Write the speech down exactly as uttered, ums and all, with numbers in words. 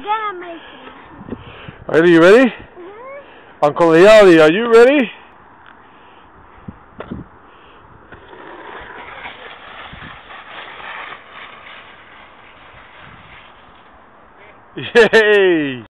gonna make it. Are you ready? Mm-hmm. Uncle Leali, are you ready? Yay!